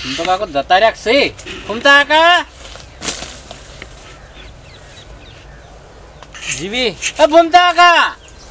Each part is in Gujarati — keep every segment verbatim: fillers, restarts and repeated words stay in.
તો કાકો જતા રહ્યા છે ફૂમતા કાકા જીવી એ ફૂમતા કાકા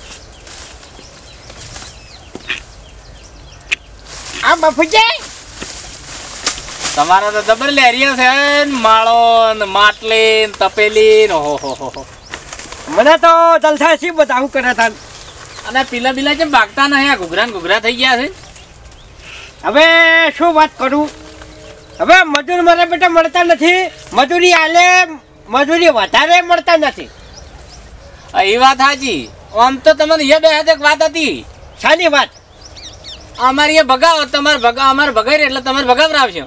આ બાપુજી તમારા તો જબર લેરિયા છે માળો ને માટલી ને તપેલી ને હો હો હો મને તો જલસા સી બતાવું કરે તા અને પીલા પીલા જેમ ભાગતા નહીં આ ઘૂઘરા ને ઘૂઘરા થઈ ગયા છે હવે શું વાત કરું હવે મજૂર મારા બેટા મળતા નથી મજૂરી આલે મજૂરી વધારે મળતા નથી એ વાત સાચી આમ તો તમને એ બે હાથે વાત હતી શાની વાત અમારી એ ભગાવો તમારે ભગા અમારે ભગાઈ એટલે તમારે ભગાવરાવશે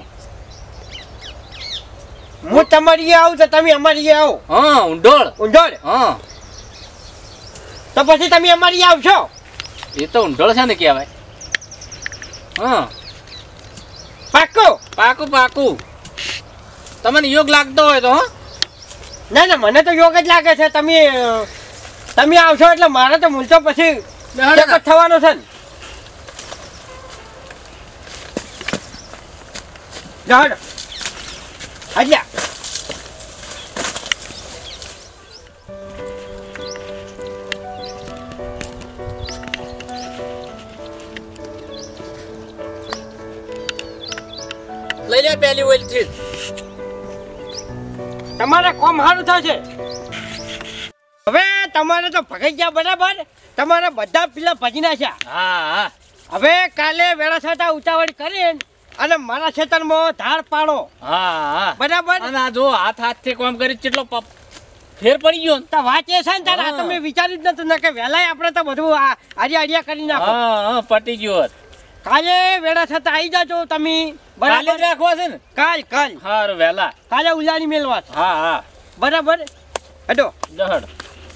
હું તમારી આવું તો તમે અમારી આવો હા ઊંઢોળ ઊંઢોળ હા તો પછી તમે અમારી આવશો એ તો ઊંઢોળ છે ને કહેવાય હા પાક્કું પાકું પાકું તમને યોગ લાગતો હોય તો હા ના ના મને તો યોગ જ લાગે છે તમે તમે આવશો એટલે મારે તો મૂલતો પછી થવાનો છે ને જાડો હાજ્યા લઈ લે પેલી ઓઇલ થી તમારે કોમ સારું થશે હવે તમારે તો ભગાઈ ગયા બરાબર તમારે બધા પેલા ભજી નાખ્યા હા હા હવે કાલે વેળા છતાં ઉતાવળ કરીને અને મારા ખેતરમાં ધાર પાડો હા હા બરાબર અને આ જો હાથ હાથ થી કામ કરી કેટલો પપ ફેર પડી ગયો તો વાત એ છે ને તારે આ તમે વિચાર્યું જ નતું ને કે વહેલાય આપણે તો બધું આડિયા આડિયા કરી નાખો હા હા પટી ગયો કાલે વેળા છતાં આવી જાજો તમે કાલે જ રાખવા છે ને કાલ કાલ હારું વહેલા કાલે ઉલાની મેલવા હા હા બરાબર હટો દહડ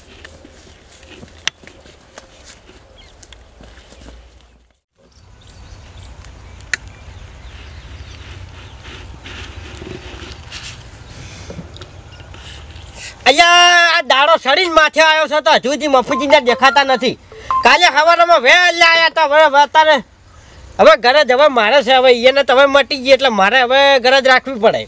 અહીંયા આ દાડો સડીને માથે આવ્યો છે તો હજુ સુધી મફુજીને દેખાતા નથી કાલે સવારમાં વહેલા આવ્યા હતા હવે અત્યારે હવે ઘરે જ હવે મારે છે હવે એને તો હવે મટી ગઈ એટલે મારે હવે ઘરે જ રાખવી પડે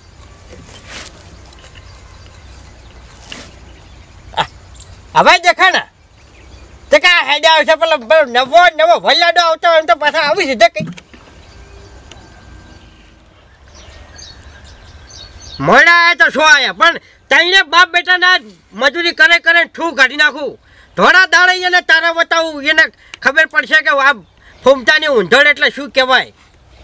હવે દેખા ને તે કા હેડે આવે છે પેલો નવો નવો ભલાડો આવતો હોય તો પાછા આવી સીધે કઈ મળ્યા તો શું આવ્યા પણ તઈને બાપ બેટાના મજૂરી કરે કરે ઠું કાઢી નાખું થોડા દાડે એને તારા બતાવું એને ખબર પડશે કે આ ફૂમતાની ઊંધળ એટલે શું કહેવાય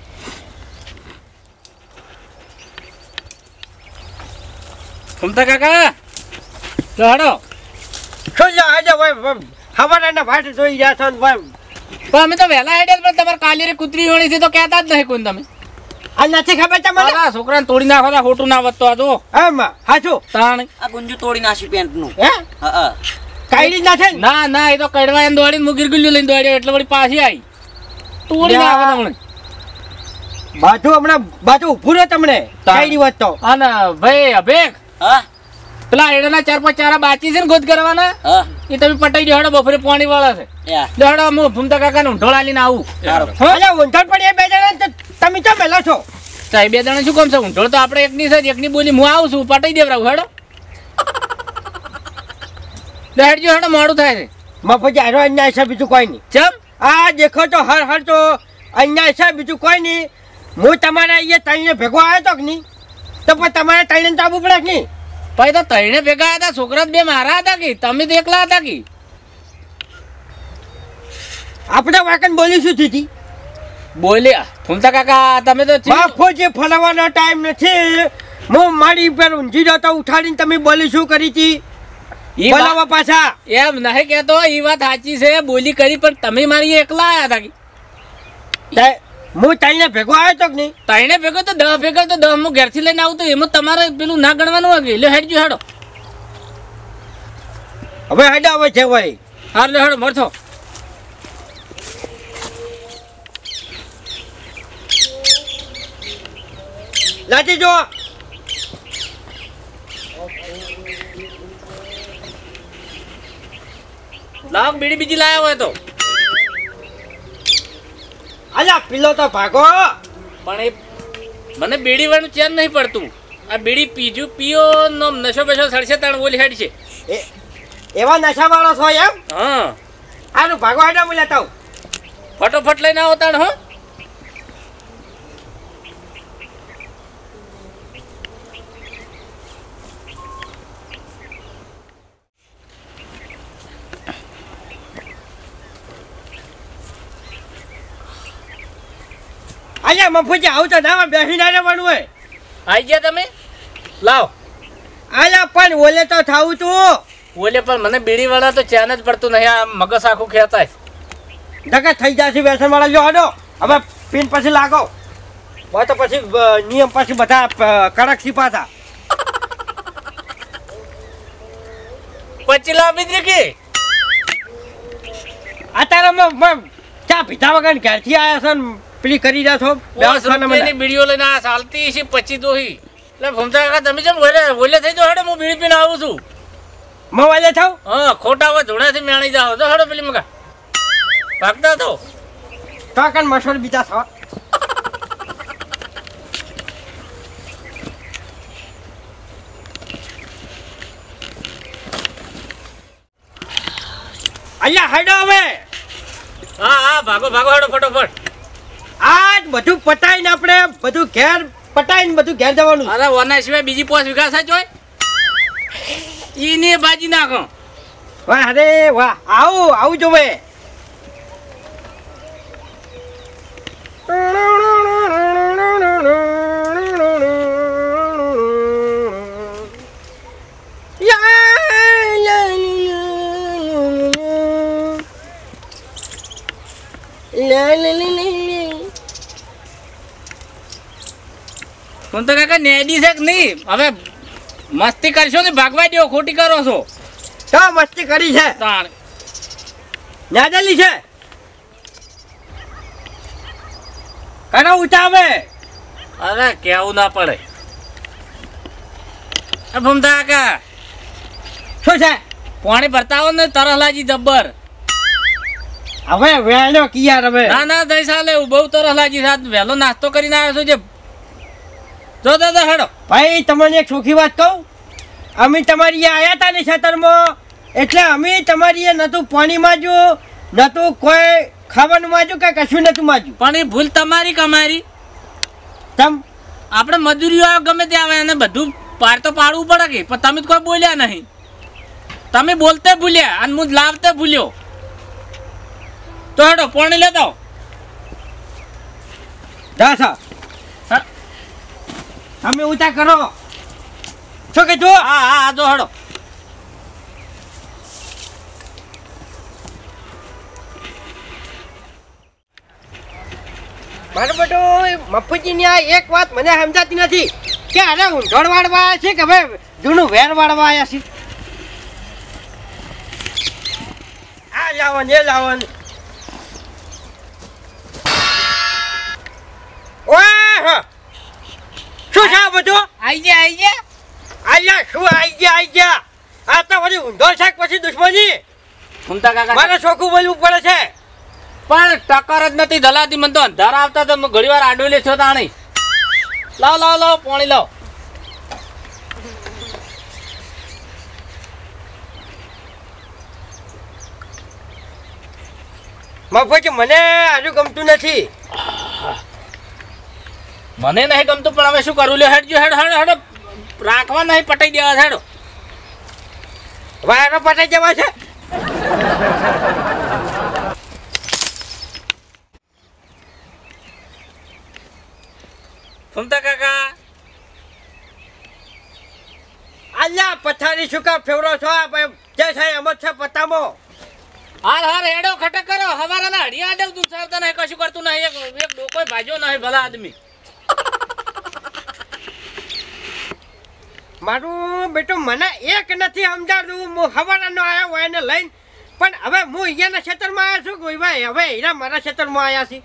ફૂમતા કાકા લહડો શું જા આજે ભાઈ ખબર એને ભાટ જોઈ ગયા છો ભાઈ પણ અમે તો વહેલા હેડે પણ તમારે કાલે કૂતરી વળી છે તો કહેતા જ નહીં કોઈ તમે આ નથી ખબર તમને આ છોકરાને તોડી નાખો તો ખોટું ના વધતો આ તો એમ હાચું તાણ આ ગુંજુ તોડી નાખી પેન્ટ નું હે હા હા કાઢી ના છે ના ના એ તો કડવા એને દોડીને મુગીર ગુલ્યું લઈને દોડ્યો એટલે વળી પાછી આવી તોડી નાખો તમને બાજુ હમણાં બાજુ ઊભું રહે તમને કાઢી વાત તો અને ભાઈ અભેક હા પેલા એડાના ચાર પાંચ ચારા બાકી છે ને ગોદ કરવાના હા એ તમે પટાઈ દેડો બપોરે પાણી વાળા છે યા દેડો હું ફૂમતા કાકાને ઊંઢોળા લઈને આવું અલ્યા ઊંધળ પડી એ બે જણા તમે તો મેલો છો સાહેબ બે જણા શું કામ છે ઊંઢોળ તો આપણે એકની છે એકની બોલી હું આવું છું પટાઈ દેવરાવું હેડો હેડજો હેડો મોડું થાય છે મફત હારો અન્યાય છે બીજું કોઈ નહીં ચમ આ દેખો તો હર હર તો અન્યાય છે બીજું કોઈ નહીં હું તમારા અહીંયા તઈને ભેગો આવ્યો તો કે નહીં તો પણ તમારે તઈને તો આવવું પડે કે નહીં ભાઈ તો તઈને ભેગા હતા છોકરા બે મારા હતા કે તમે તો એકલા હતા કે આપણે વાકન બોલી શું થતી બોલ્યા ફૂમતા કાકા તમે તો બાપો જે ફલાવાનો ટાઈમ નથી હું મારી પર ઊંઘી જતો ઉઠાડીને તમે બોલી શું કરી હતી બોલાવા પાછા એમ નહીં કેતો એ વાત સાચી છે બોલી કરી પણ તમે મારી એકલા આવ્યા હતા કે હું તઈને ભેગો આવ્યો તો કે નહીં તઈને ભેગો તો દહ ભેગો તો દહ હું ઘેરથી લઈને આવું તો એમાં તમારે પેલું ના ગણવાનું હોય કે લે હેડજો હેડો હવે હેડો હવે છે ભાઈ હા લે હેડો મળશો લાજી જો લાવ બીડી બીજી લાયા હોય તો અલ્યા પીલો તો ભાગો પણ એ મને બીડી વાળું ચેન નહીં પડતું. આ બીડી પીજું પીઓ નો નશો બેસો સડશે તાણ ઓલી હેડ છે. એ એવા નશાવાળો છો એમ? હા આનું ભાગવા હેડા હું લેતા આવું. ફટોફટ લઈને આવો તાણ. હો અલ્યા મફુજી આવું તો ના બેસી ના રહેવાનું હોય. આઈ ગયા તમે? લાવ. અલ્યા પણ ઓલે તો થાવું તું. ઓલે પણ મને બીડી વાળા તો ચેન જ પડતું નહીં. આ મગજ આખું ખેંચાય. ધક્કા થઈ જશે વ્યસન વાળા. જો હડો હવે પીન પછી લાગો. હોય તો પછી નિયમ પછી બધા કડક સીપા હતા. પછી લાવ બીજી કે અત્યારે ચા પીધા વગર ઘરથી આવ્યા છો ને પેલી કરી રહ્યા છો. બીડીઓ લઈને આ ચાલતી છે પછી દોહી. એટલે ભમતા કાકા તમે જેમ ઓલે ઓલે થઈ જાઓ. હેડો હું બીડી પીને આવું છું. મોવાલે થાવ. હા ખોટા હવે ધોળાથી મેળી જાઓ. તો હેડો પેલી મગા ભાગતા તો તો કન મસોર બીજા છો. અલ્યા હેડો હવે. હા હા ભાગો ભાગો હેડો ફટોફટ. આજ બધું પટાઈને આપણે બધું ઘેર પટાઈને બધું ઘેર જવાનું. અરે ઓના સિવાય બીજી પોસ વિકાસ જ હોય. ઈને બાજી નાખો. વાહ અરે વાહ. આવું આવું જોવે. હું તો કાકા નેડી છે કે નહીં? હવે મસ્તી કરશો ને ભાગવા દો. ખોટી કરો છો. તો મસ્તી કરી છે. તાણ નાજલી છે. કનો ઉતાવે. અરે કેવું ના પડે. ભમતા કાકા શું છે? પાણી ભરતા આવો ને તરહલાજી જબ્બર. હવે વેણો કિયાર હવે. ના ના દઈ સાલે એવું બહુ તરહલાજી સાથ વહેલો નાસ્તો કરીને આવ્યો છું. જે જો દાદા હેડો. ભાઈ તમને એક સુખી વાત કહું. અમે તમારી આયા હતા ને ખેતરમાં એટલે અમે તમારી નતું પાણી માજ્યું નતું કોઈ ખાવાનું માજ્યું કે કશું નતું માજ્યું. પણ એ ભૂલ તમારી કમારી. તમ આપણે મજૂરીઓ આવે ગમે તે આવે એને બધું પાર તો પાડવું પડે કે. પણ તમે કોઈ બોલ્યા નહીં. તમે બોલતે ભૂલ્યા અને હું લાવતે ભૂલ્યો. તો હેડો પાણી લેતા દાસા તમે ઉતા કરો. શું કીધું? હા હા જો હેડો. મારું બધું મફુજીની આ એક વાત મને સમજાતી નથી કે અરે ઊંધોળ વાળવા આવ્યા છે કે હવે જૂનું વેર વાળવા આવ્યા છે. આ લાવન એ લાવન. ઓહ શું છે આ બધું? આઈ ગયા આઈ ગયા. આયા શું આઈ ગયા આઈ ગયા? આ તો વળી ઊંધો શાક પછી દુશ્મની. ભમતા કાકા મારે ચોખ્ખું બોલવું પડે છે. પણ ટક્કર જ નથી ધલાતી. મને તો અંધાર આવતા તો ઘણી વાર આડોલે છો તાણી. લાવ લાવ લાવ પાણી લાવ. મફુજી મને હજુ ગમતું નથી. મને નહીં ગમતું પણ હવે શું કરું? લ્યો હેડજો હેડ હેડ હેડો. રાખવા નહીં પટાઈ દેવા હેડો. વાયરો પટાઈ જવા છે. ભમતા કાકા અલ્યા પથારી શું કા ફેવરો છો? જે છે એમ જ છે પતામો. હાર હાર હેડો ખટક કરો. હવારાના હડિયા આડે દૂધ સારતા નહીં કશું કરતું નહીં. એક એક ડોકોય ભાજ્યો નહીં ભલા આદમી. મારું બેટું મને એક નથી સમજાતું. હું હવારાનો આવ્યો હોય એને લઈને પણ હવે હું અહીંયાના ક્ષેત્રમાં આવ્યા છું કોઈ ભાઈ. હવે હીરા મારા ક્ષેત્રમાં આવ્યા છે.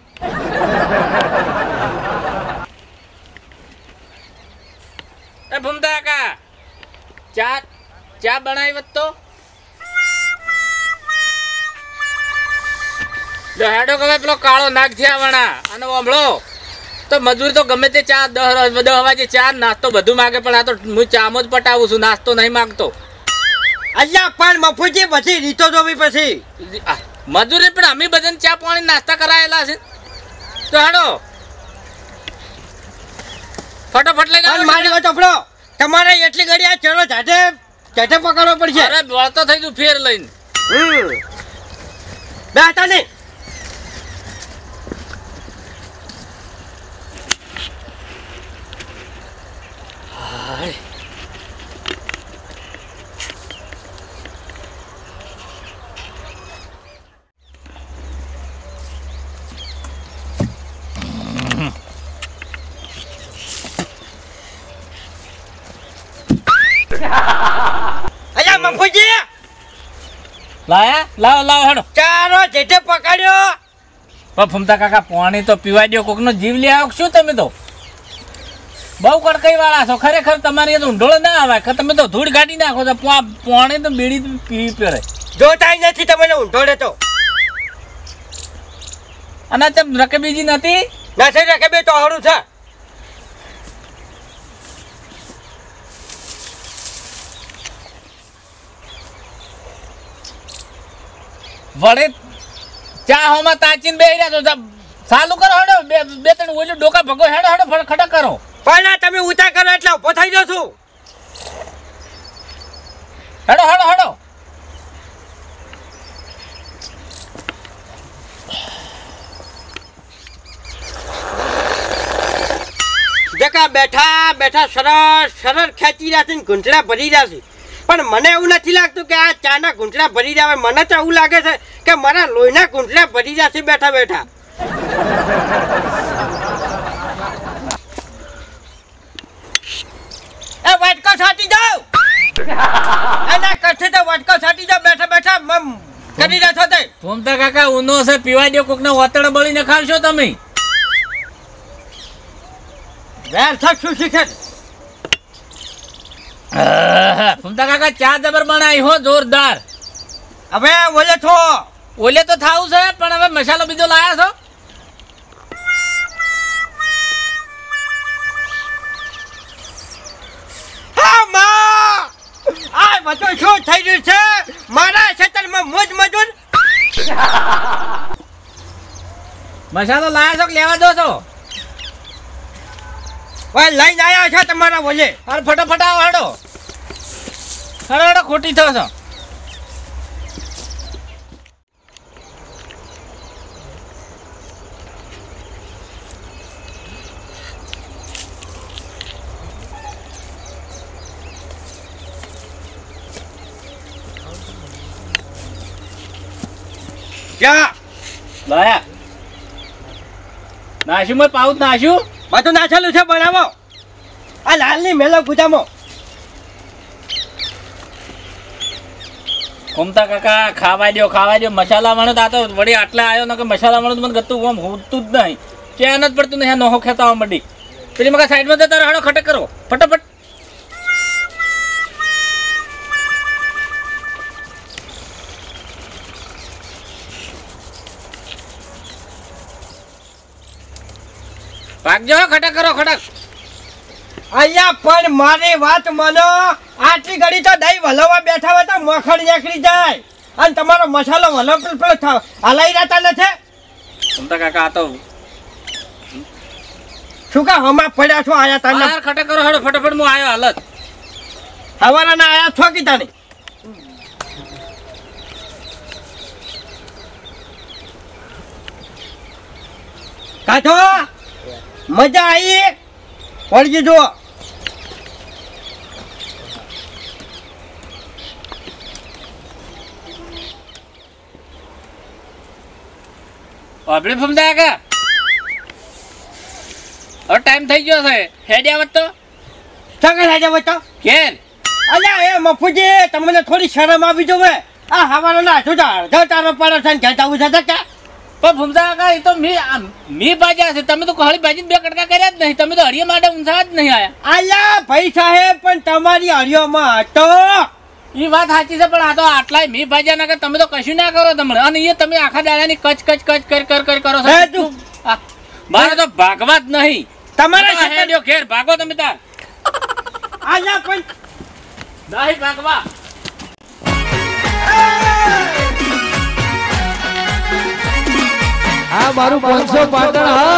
એ ભમતા કાકા ચા ચા બનાવી વત તો. જો હેડો કે પેલો કાળો નાગ થયા વણા અને ઓમળો તો મજૂરી તો ગમે તે ચા દસ દસ વાગે ચા નાસ્તો બધું માગે પણ આ તો હું ચામો જ પટાવું છું નાસ્તો નહીં માગતો અલ્યા પણ મફુજી બધી રીતો જોવી પછી આ, મજૂરી પણ અમે બધાને ચા પાણી નાસ્તા કરાયેલા છે તો હાડો ફટાફટ લઈને પણ આવો. મારી વાત સાંભળો તમારે એટલી ઘડી આ ચલો જાતે જાતે પકડવો પડશે અરે વળતો થઈ તું ફેર લઈને હમ બે હતા ને અલ્યા મફુજી લાયા લાવો લાવો હાડો ચારો જેઠે પકડ્યો પણ ફૂમતા કાકા પાણી તો પીવા દો કોકનો જીવ લે આવો શું તમે તો બહુ કડકાઈ વાળા છો ખરેખર તમારી તો ઊંડોળ ના આવે કે તમે તો ધૂળ કાઢી નાખો તો પા- પાણી તો બીડી પીવી પડે જોતાય નથી તમને ઊંધોડે તો અને તેમ રકબીજી નથી નથી રાખે બે તો હરું છે વડે ચા હોમાં તાચીને બેહી રહ્યા છો ચાલુ કરો હેડો બે બે ત્રણ ઓલું ડોકા ભગો હેડો હેડો ફળ ખડા કરો પણ આ તમે ઊંચા કરો એટલે ઉભો થઈ જાઉં છું હેડો હેડો હેડો જકા બેઠા બેઠા સરસ સરસ ખેંચી રહ્યા છે ને ઘૂંટડા ભરી રહ્યા છે પણ મને એવું નથી લાગતું કે આ ચાના ઘૂંટડા ભરી રહ્યા હોય મને તો એવું લાગે છે કે મારા લોહીના ઘૂંટડા ભરી રહ્યા છે બેઠા બેઠા એ વાટકો છાટી જાઓ એના કઠે તો વાટકો છાટી જાઓ બેઠા બેઠા મમ કરી રહ્યા છો તે ફૂમતા કાકા ઊનો છે પીવા દો કોકને વતળ બળીને ખાવશો તમે વેર થક શું શીખે આહા, ફૂમતા કાકા ચા જબર બનાવી હો જોરદાર હવે ઓલે છો ઓલે તો થાવું છે પણ હવે મસાલો બીજો લાયા છો હા માં આ બધું શું થઈ રહ્યું છે મારા ખેતરમાં મોજ મજૂર મસાલો લાયા છો કે લેવા દો છો ઓય લઈને આવ્યા છે તમારા ઓલે અરે ફટાફટ આવો હેડો હેડો હેડો ખોટી થયો છો ક્યાં લાયા નાશ્યું મેં પાઉત નાશ્યું બધું નાખેલું છે બનાવો આ લાલની મેલો ગુજામો ફૂમતા કાકા ખાવા દો ખાવા દો મસાલા વાળો તો આ તો વળી આટલા આવ્યો ને કે મસાલા વાળો તો મને ગતું આમ હોતું જ નહીં ચેન જ પડતું નહીં નોહો ખેતા મંડી પેલી મકા સાઈડમાં જતા રહો હેડો ખટક કરો ફટાફટ ભાગજો ખટક કરો ખટક અહીંયા પણ મારી વાત માનો આટલી ઘડી તો દહીં વલવવા બેઠા હોય તો મખણ નીકળી જાય અને તમારો મસાલો વલવ પેલો પેલો થાવ હલાઈ રહેતા નથી ફૂમતા કાકા આ તો શું કા હમા પડ્યા છો આયા તને બહાર ખટક કરો હેડો ફટાફટ હું આવ્યો હાલત હવાના આયા છો કીધા નહીં કાઠો મજા આવી પડી જુઓ આપણે ફૂમતા કાકા હવે ટાઈમ થઈ ગયો છે હેડી આવત તો સગા રાજા બતો કેન અલ્યા એ મફુજી તમને થોડી શરમ આવી જોવે આ હવાનો ના શું અડધો તારો પડો છે ને જતા ઉછા કે પણ ફૂમતા કાકા એ તો મી આમ મી ભાજ્યા છે તમે તો હળી ભાજી બે કટકા કર્યા જ નહીં તમે તો હળીયા માટે ઊંઝા જ નહીં આયા અલ્યા ભાઈ સાહેબ પણ તમારી હરિયોમાં હતો એ વાત સાચી છે પણ આ તો આટલાય મી ભાજ્યા ના કે તમે તો કશું ના કરો તમને અને એ તમે આખા દાડાની કચ કચ કચ કર કર કર કરો છો હે તું? આ, મારે તો ભાગવા જ નહીં. તમારા તમારા હેડ્યો ઘેર ભાગો તમે તાર. આજા પણ નહીં ભાગવા. આ મારું પાંચસો પાટણ હા